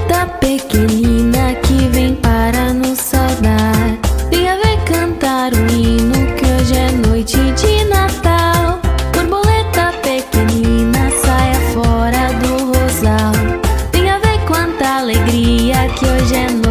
Borboleta pequenina que vem para nos saudar. Venha ver cantar o hino que hoje é noite de natal. Borboleta pequenina, saia fora do rosal. Venha ver quanta alegria que hoje é noite